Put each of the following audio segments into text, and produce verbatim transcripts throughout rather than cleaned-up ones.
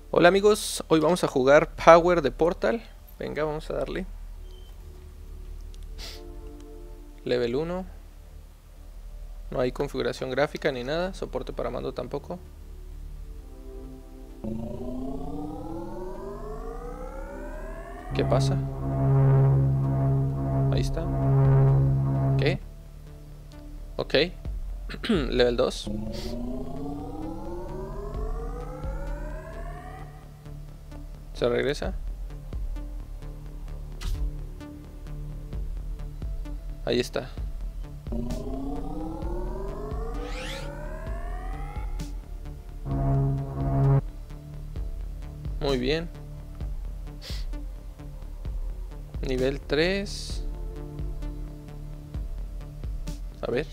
Hola amigos, hoy vamos a jugar Power de Portal. Venga, vamos a darle. Level uno. No hay configuración gráfica ni nada, soporte para mando tampoco. ¿Qué pasa? Ahí está. ¿Qué? Ok. Level dos. Se regresa. Ahí está. Muy bien. Nivel tres. A ver.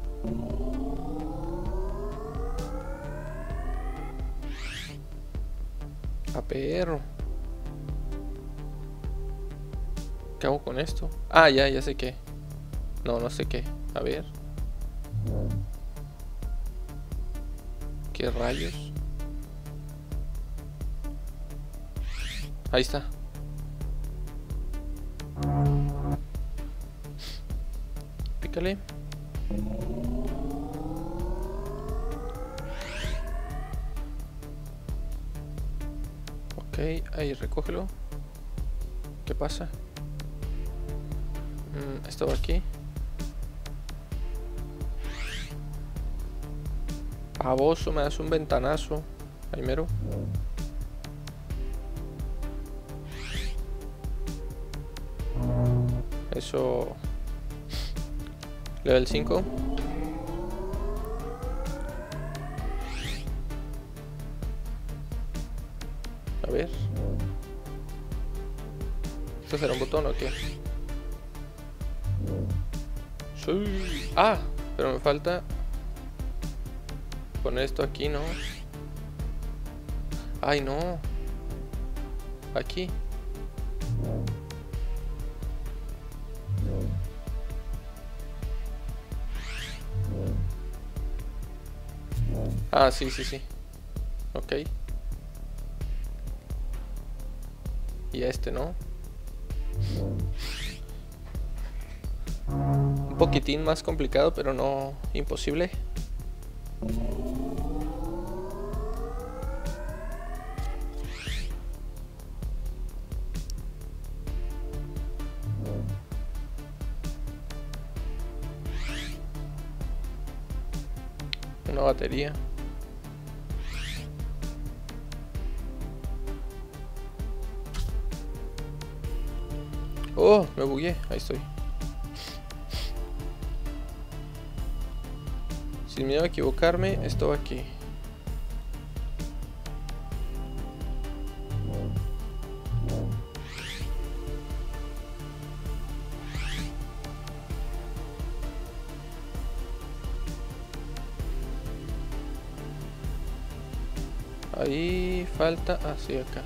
A perro. ¿Qué hago con esto? Ah, ya, ya sé qué. No, no sé qué. A ver. ¿Qué rayos? Ahí está. Pícale. Ok, ahí recógelo. ¿Qué pasa? Mm, esto va aquí. Baboso, me das un ventanazo. Primero. Eso. Level cinco. A ver. ¿Esto será un botón o qué? Sí. Ah, pero me falta poner esto aquí, ¿no? Ay, no. Aquí. Ah, sí, sí, sí. Ok. Y este, ¿no? Un poquitín más complicado, pero no imposible. Una batería. Oh, me bugué. Ahí estoy. Sin miedo a equivocarme, esto va aquí. Ahí falta... Ah, sí, acá.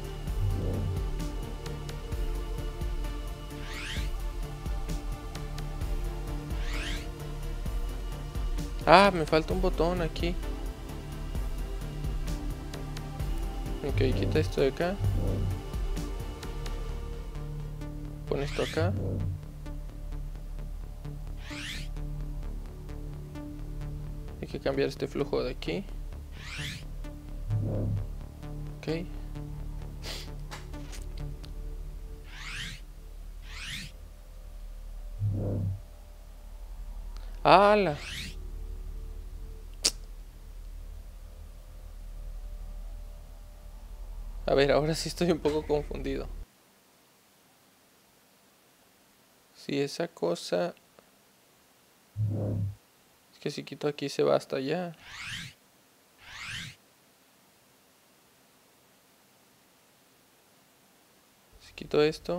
Ah, me falta un botón aquí. Ok, quita esto de acá. Pon esto acá. Hay que cambiar este flujo de aquí. Ok. ¡Hala! A ver, ahora sí estoy un poco confundido. Si esa cosa... Es que si quito aquí se va hasta allá. Si quito esto...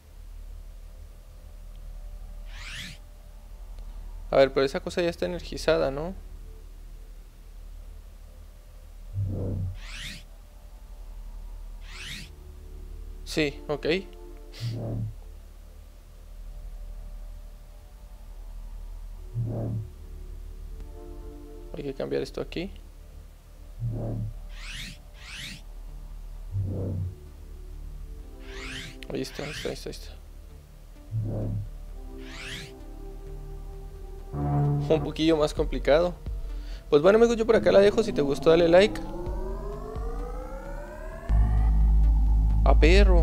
A ver, pero esa cosa ya está energizada, ¿no? Sí, ok. Hay que cambiar esto aquí. Ahí está, ahí está, ahí está, ahí está. Un poquillo más complicado. Pues bueno amigos, yo por acá la dejo. Si te gustó dale like. A perro.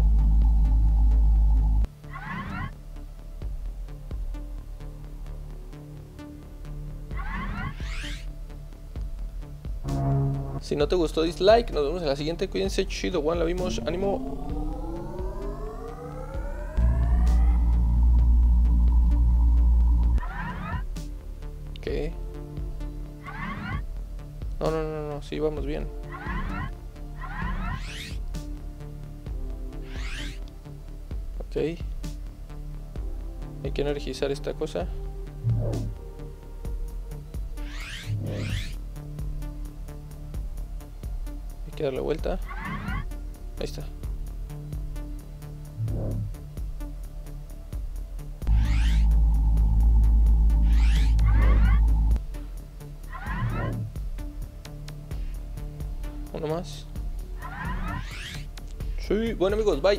Si no te gustó dislike. Nos vemos en la siguiente. Cuídense, chido, Juan, la vimos, ánimo. ¿Qué? No, no, no, no, sí, vamos bien. Ok. Hay que energizar esta cosa. Hay que darle vuelta. Ahí está. Uno más. Sí, bueno amigos, bye.